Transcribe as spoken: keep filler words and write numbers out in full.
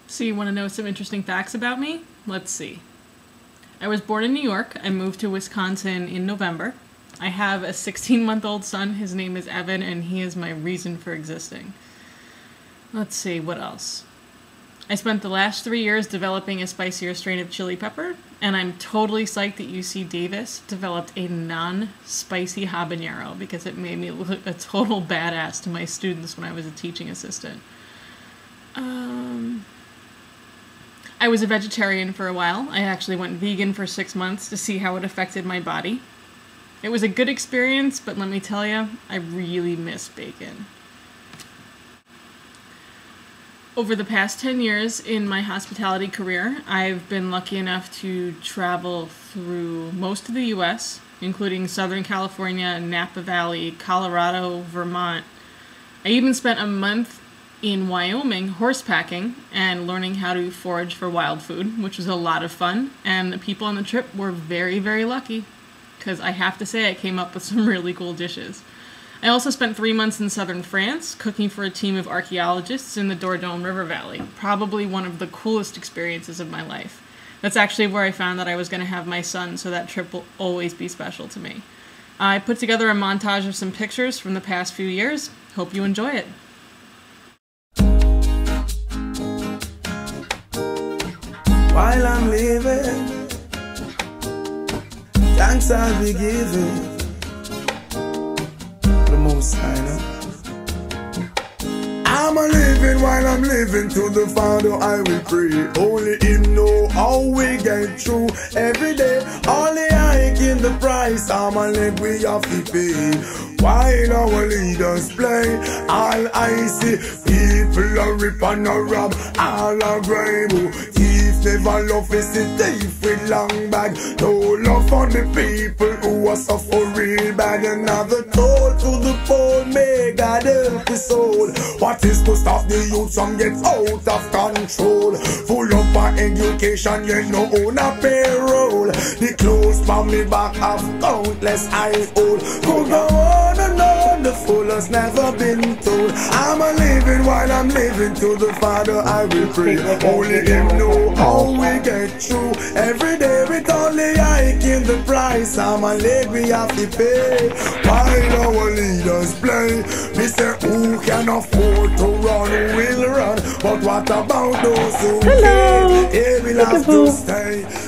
So you want to know some interesting facts about me? Let's see. I was born in New York. I moved to Wisconsin in November. I have a sixteen-month-old son. His name is Evan, and he is my reason for existing. Let's see, what else? I spent the last three years developing a spicier strain of chili pepper, and I'm totally psyched that U C Davis developed a non-spicy habanero because it made me look a total badass to my students when I was a teaching assistant. Um... I was a vegetarian for a while. I actually went vegan for six months to see how it affected my body. It was a good experience, but let me tell you, I really miss bacon. Over the past ten years in my hospitality career, I've been lucky enough to travel through most of the U S, including Southern California, Napa Valley, Colorado, Vermont. I even spent a month in Wyoming horsepacking and learning how to forage for wild food, which was a lot of fun, and the people on the trip were very, very lucky, because I have to say I came up with some really cool dishes. I also spent three months in southern France, cooking for a team of archaeologists in the Dordogne River Valley, probably one of the coolest experiences of my life. That's actually where I found that I was going to have my son, so that trip will always be special to me. I put together a montage of some pictures from the past few years. Hope you enjoy it. While I'm living, thanks I'll be giving the most I know. I'm a living while I'm living, to the Father I will pray. Only Him know how we get through every day. Only I in the price, I'm a leg we have to pay. While our leaders play, all I see, people are rip and a rob, all are grave. Never love is a thief with long bag. No love for the people who are suffer real bad. Another toll to the poor, may God help the soul. What is to stop the youth from get out of control? Full up our education, yet no own a payroll. The clothes from me back have countless eyes old. Could go on and on, the fool has never been told. I'm a living while I'm living, to the Father I will pray. Only Him know how we get through every day with only hike in the price. I'm a leg we have to pay. While our leaders play, we say who can afford to run will run, but what about those who Hello. can't? They will have to stay.